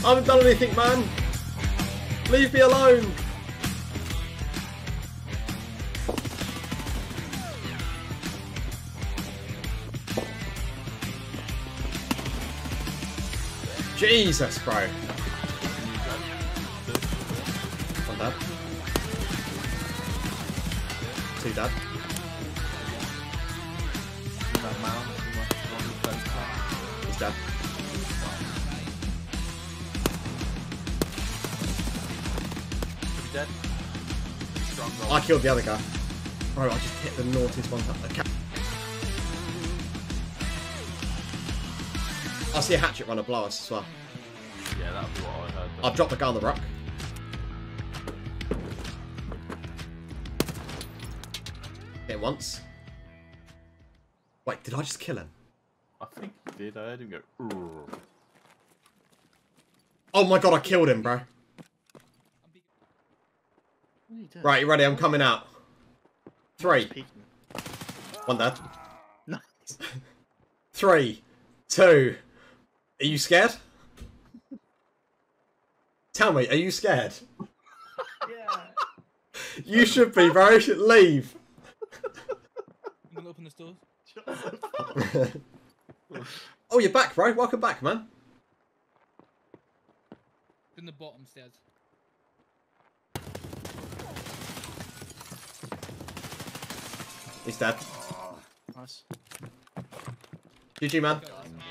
I haven't done anything, man. Leave me alone. Jesus, bro. One dad. Two dad. He's dead. Dead. I killed the other guy. Bro, I just hit the naughtiest one. I see a hatchet runner below us as well. Yeah, that'll be what I heard. I've dropped the guy on the rock. Hit him once. Wait, did I just kill him? I think he did. I heard him go. Ooh. Oh my god, I killed him, bro. Right, you ready? I'm coming out. 3. One dead. Nice. 3, 2. Are you scared? Tell me, are you scared? Yeah. You should be, bro. You should leave. I'm gonna open the doors. Oh, you're back, bro. Welcome back, man. In the bottom stairs. He's dead. Nice. GG, man.